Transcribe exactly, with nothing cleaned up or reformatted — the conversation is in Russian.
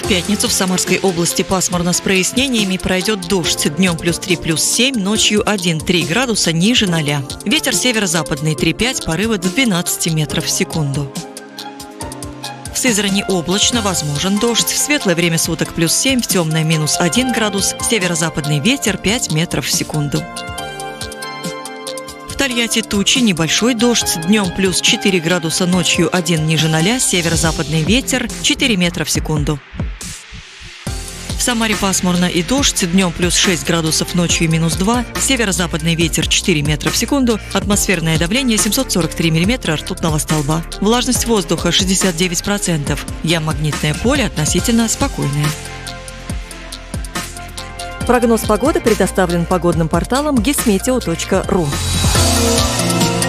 В пятницу в Самарской области пасмурно с прояснениями, пройдет дождь. Днем плюс три, плюс семь, ночью один-три градуса ниже ноля. Ветер северо-западный три-пять, порывы до двенадцати метров в секунду. В Сызрани облачно, возможен дождь. В светлое время суток плюс семь, в темное минус один градус. Северо-западный ветер пять метров в секунду. В Тольятти тучи, небольшой дождь. Днем плюс четыре градуса, ночью один ниже ноля. Северо-западный ветер четыре метра в секунду. В Самаре пасмурно и дождь. Днем плюс шесть градусов, ночью минус два. Северо-западный ветер четыре метра в секунду. Атмосферное давление семьсот сорок три миллиметра ртутного столба. Влажность воздуха шестьдесят девять процентов. Ямагнитное поле относительно спокойное. Прогноз погоды предоставлен погодным порталом гисметео точка ру.